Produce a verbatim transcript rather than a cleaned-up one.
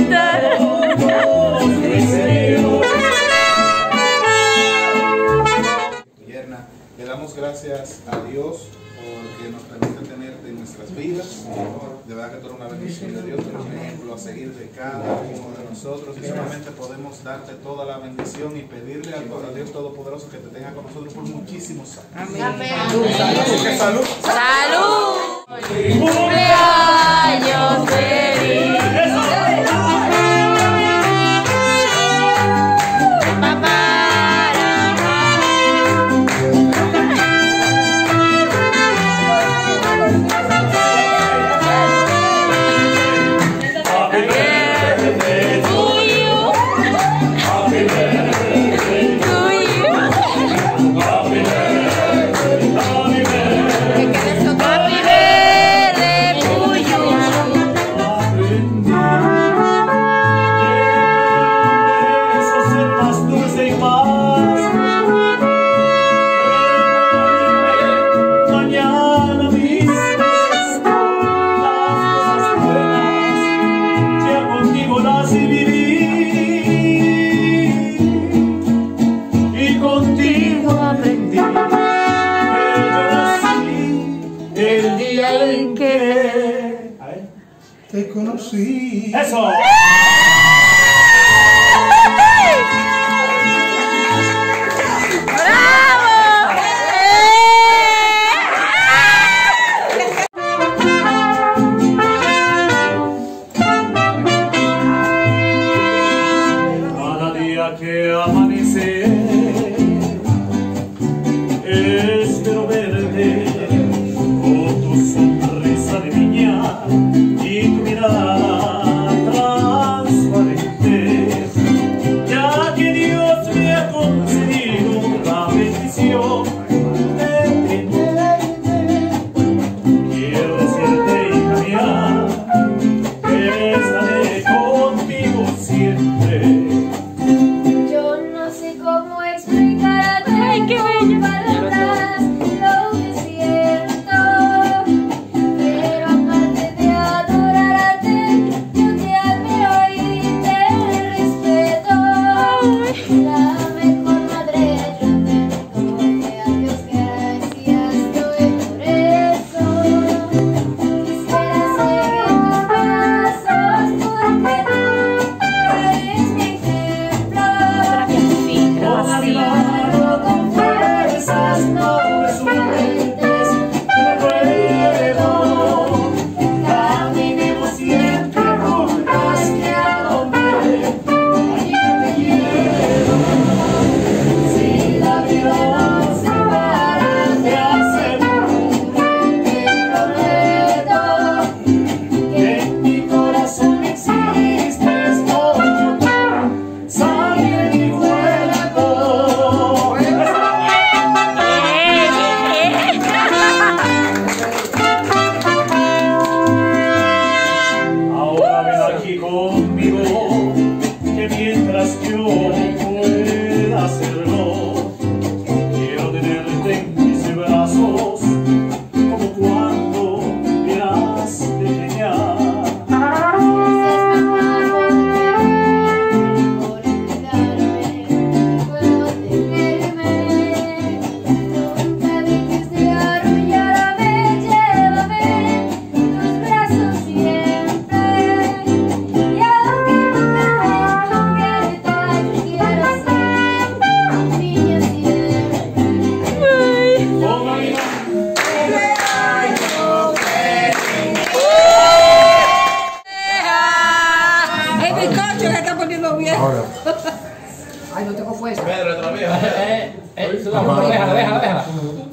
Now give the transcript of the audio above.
Le damos gracias a Dios porque nos permite tenerte en nuestras vidas. De verdad que tú eres una bendición de Dios, tú eres un ejemplo a seguir de cada uno de nosotros y solamente podemos darte toda la bendición y pedirle a Dios Todopoderoso que te tenga con nosotros por muchísimos años. Amén. Amén. Salud. Salud. Salud. Cumpleaños feliz. El día en que te conocí. ¡Eso! Cada día que amanece espero verte con tu sonrisa de niña y tu mirada transparente, ya que Dios me ha concedido la bendición de tenerte. Quiero decirte, hija mía, que estaré contigo siempre. Yo no sé cómo explicarte. Ay, qué bello. Palabras lo que siento, pero aparte de adorarte, yo te admiro y te respeto. La mejor madre yo tengo, que a Dios gracias doy por eso. Quisiera seguir tus pasos porque tú eres mi ejemplo. Con fuerzas no sueltes el ruedo. Caminemos siempre juntas, que a donde allí te quiero. Si la vida nos separa, te aseguro y te prometo que en mi corazón existes como tú, sangre y fuego. Ahora ven aquí conmigo, que mientras yo pueda hacerlo, quiero tenerte en mis brazos, como cuando eras pequeña. Ay, no tengo fuerza. Pedro, otra vez. Eh, eh, déjala, déjala, déjala.